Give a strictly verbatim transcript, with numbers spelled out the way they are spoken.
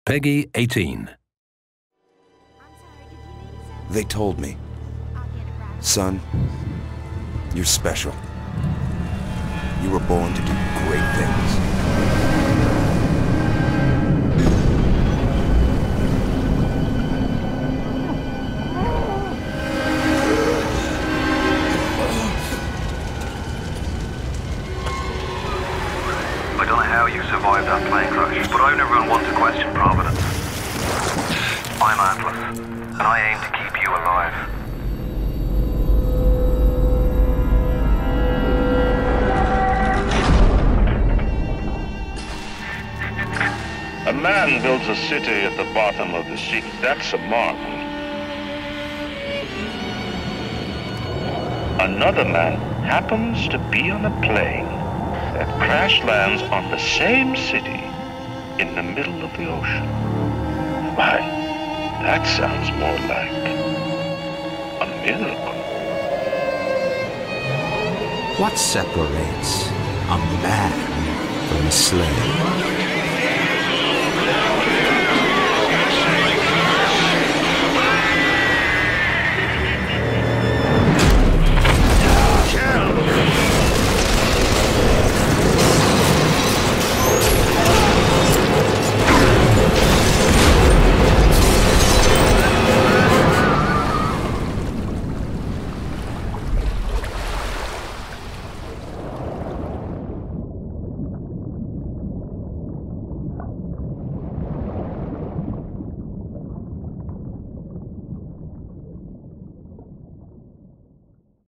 Peggy eighteen. They told me, son, you're special. You were born to do great things. I don't know how you survived that plane crash, but I never want to question Providence. I'm Atlas, and I aim to keep you alive. A man builds a city at the bottom of the sea. That's a marvel. Another man happens to be on a plane that crash lands on the same city in the middle of the ocean. Why, that sounds more like a miracle. What separates a man from a slave?